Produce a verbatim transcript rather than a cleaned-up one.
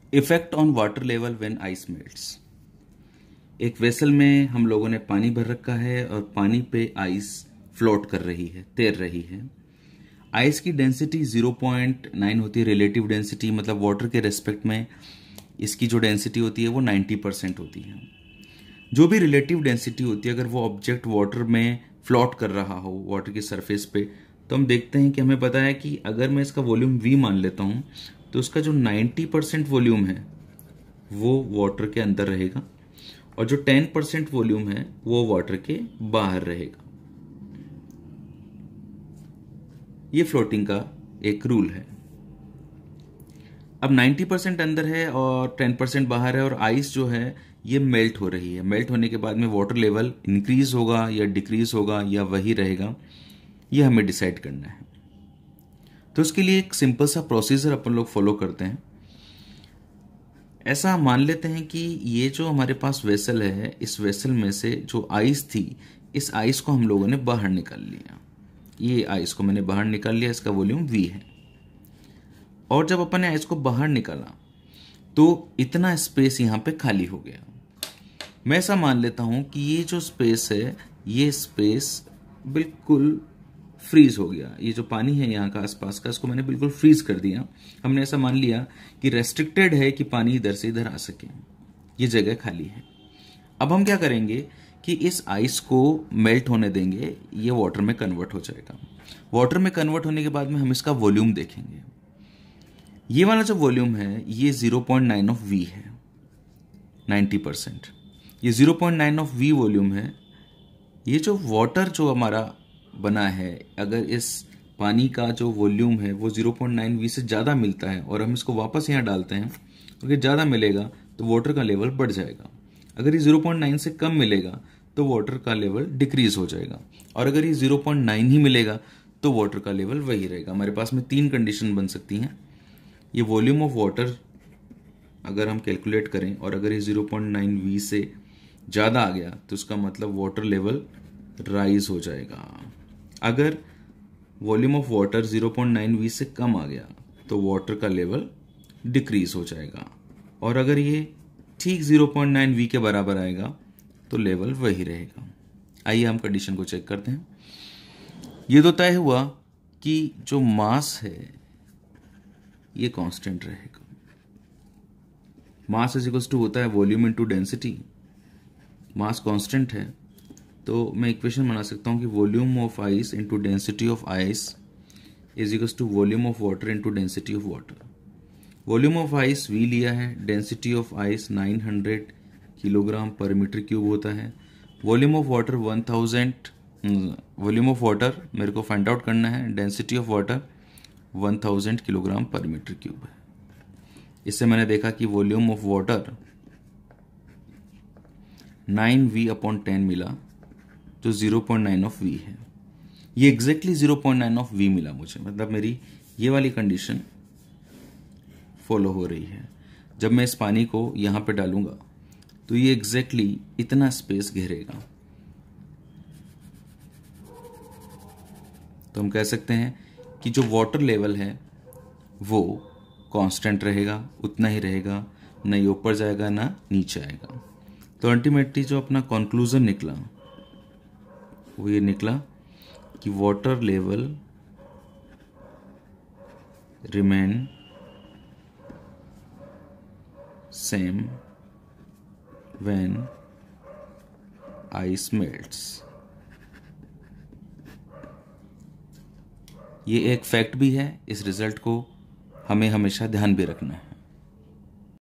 Effect on water level when ice melts. एक vessel में हम लोगों ने पानी भर रखा है और पानी पे आइस फ्लोट कर रही है, तैर रही है। आइस की डेंसिटी ज़ीरो पॉइंट नाइन होती है, रिलेटिव डेंसिटी, मतलब वाटर के रेस्पेक्ट में इसकी जो डेंसिटी होती है वो नाइन्टी परसेंट होती है। जो भी रिलेटिव डेंसिटी होती है, अगर वो ऑब्जेक्ट वाटर में फ्लोट कर रहा हो वाटर की सरफेस पे, तो हम देखते हैं कि हमें पता है कि अगर मैं इसका वॉल्यूम वी मान लेता हूँ तो उसका जो नाइन्टी परसेंट वॉल्यूम है वो वाटर के अंदर रहेगा और जो टेन परसेंट वॉल्यूम है वो वाटर के बाहर रहेगा। ये फ्लोटिंग का एक रूल है। अब नाइन्टी परसेंट अंदर है और टेन परसेंट बाहर है और आइस जो है ये मेल्ट हो रही है। मेल्ट होने के बाद में वाटर लेवल इंक्रीज होगा या डिक्रीज होगा या वही रहेगा, ये हमें डिसाइड करना है। तो उसके लिए एक सिंपल सा प्रोसीजर अपन लोग फॉलो करते हैं। ऐसा मान लेते हैं कि ये जो हमारे पास वेसल है, इस वेसल में से जो आइस थी, इस आइस को हम लोगों ने बाहर निकाल लिया। ये आइस को मैंने बाहर निकाल लिया, इसका वॉल्यूम वी है। और जब अपन ने आइस को बाहर निकाला तो इतना स्पेस यहाँ पे खाली हो गया। मैं ऐसा मान लेता हूं कि ये जो स्पेस है, ये स्पेस बिल्कुल फ्रीज हो गया। ये जो पानी है यहाँ का आसपास का, इसको मैंने बिल्कुल फ्रीज कर दिया। हमने ऐसा मान लिया कि रेस्ट्रिक्टेड है कि पानी इधर से इधर आ सके, ये जगह खाली है। अब हम क्या करेंगे कि इस आइस को मेल्ट होने देंगे, ये वाटर में कन्वर्ट हो जाएगा। वाटर में कन्वर्ट होने के बाद में हम इसका वॉल्यूम देखेंगे। ये वाला जो वॉल्यूम है ये zero point nine of V है, नाइन्टी परसेंट। ये zero point nine of V volume है। ये जो वाटर जो हमारा बना है, अगर इस पानी का जो वॉल्यूम है वो ज़ीरो पॉइंट नाइन वी से ज़्यादा मिलता है और हम इसको वापस यहाँ डालते हैं, अगर ज़्यादा मिलेगा तो वाटर का लेवल बढ़ जाएगा। अगर ये ज़ीरो पॉइंट नाइन से कम मिलेगा तो वाटर का लेवल डिक्रीज हो जाएगा और अगर ये ज़ीरो पॉइंट नाइन ही मिलेगा तो वाटर का लेवल वही रहेगा। हमारे पास में तीन कंडीशन बन सकती हैं। ये वॉल्यूम ऑफ वाटर अगर हम कैलकुलेट करें और अगर ये ज़ीरो पॉइंट नाइन वी से ज़्यादा आ गया तो उसका मतलब वाटर लेवल राइज हो जाएगा। अगर volume of water zero point nine V से कम आ गया तो वाटर का लेवल डिक्रीज हो जाएगा और अगर ये ठीक ज़ीरो पॉइंट नाइन वी के बराबर आएगा तो लेवल वही रहेगा। आइए हम कंडीशन को चेक करते हैं। ये तो तय हुआ कि जो मास है ये कांस्टेंट रहेगा। मास इज इक्वल्स टू होता है volume into density. Mass constant है तो मैं इक्वेशन बना सकता हूं कि volume of ice into density of ice is equals to volume of water into density of water. Volume of ice V लिया है, density of ice nine hundred kilogram per metre cube होता है। Volume of water one thousand, volume of water मेरे को find out करना है, density of water one thousand kilogram per metre cube है। इससे मैंने देखा कि volume of water nine V upon ten मिला जो zero point nine of V है। ये exactly zero point nine of V मिला मुझे, मतलब मेरी ये वाली कंडीशन फॉलो हो रही है। जब मैं इस पानी को यहां पे डालूंगा तो ये एग्जैक्टली exactly इतना स्पेस घेरेगा। तो हम कह सकते हैं कि जो वाटर लेवल है वो कांस्टेंट रहेगा, उतना ही रहेगा, ना ये ऊपर जाएगा ना नीचे आएगा। तो अल्टीमेटली जो अपना कंक्लूजन निकला वो ये निकला कि water level remain same when ice melts. ये एक फैक्ट भी है, इस रिजल्ट को हमें हमेशा ध्यान भी रखना है।